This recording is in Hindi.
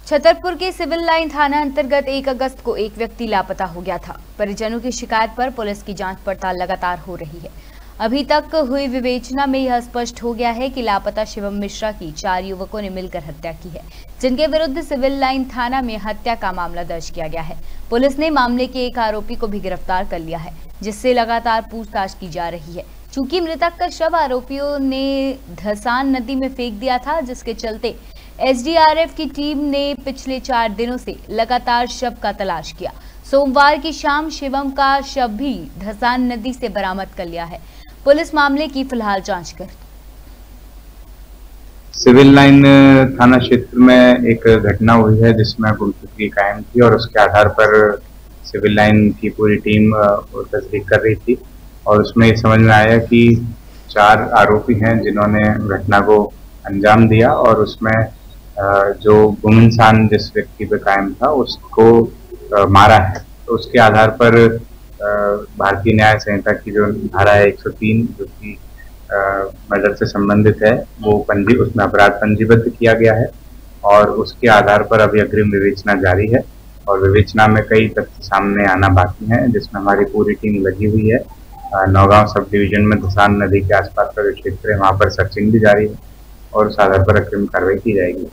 छतरपुर के सिविल लाइन थाना अंतर्गत 1 अगस्त को एक व्यक्ति लापता हो गया था। परिजनों की शिकायत पर पुलिस की जांच पड़ताल लगातार हो रही है। अभी तक हुई विवेचना में यह स्पष्ट हो गया है कि लापता शिवम मिश्रा की 4 युवकों ने मिलकर हत्या की है, जिनके विरुद्ध सिविल लाइन थाना में हत्या का मामला दर्ज किया गया है। पुलिस ने मामले के एक आरोपी को भी गिरफ्तार कर लिया है, जिससे लगातार पूछताछ की जा रही है। चूंकि मृतक का शव आरोपियों ने धसान नदी में फेंक दिया था, जिसके चलते एसडीआरएफ की टीम ने पिछले 4 दिनों से लगातार शव का तलाश किया। सोमवार की शाम शिवम का शव भी धसान नदी से बरामद कर लिया है। पुलिस मामले की फिलहाल जांच कर सिविल लाइन थाना क्षेत्र में एक घटना हुई है जिसमें गुमशुदगी कायम थी और उसके आधार पर सिविल लाइन की पूरी टीम तस्दीक कर रही थी और उसमें ये समझ में आया कि 4 आरोपी हैं जिन्होंने घटना को अंजाम दिया और उसमें जो गुम इंसान जिस व्यक्ति पे कायम था उसको मारा है। तो उसके आधार पर भारतीय न्याय संहिता की जो धारा है 103 जो कि मर्डर से संबंधित है वो उसमें अपराध पंजीबद्ध किया गया है और उसके आधार पर अभी अग्रिम विवेचना जारी है और विवेचना में कई तथ्य सामने आना बाकी हैं, जिसमें हमारी पूरी टीम लगी हुई है। नौगांव सब डिवीजन में धसान नदी के आसपास का जो क्षेत्र है वहाँ पर सर्चिंग भी जारी है और उस आधार पर अग्रिम कार्रवाई की जाएगी।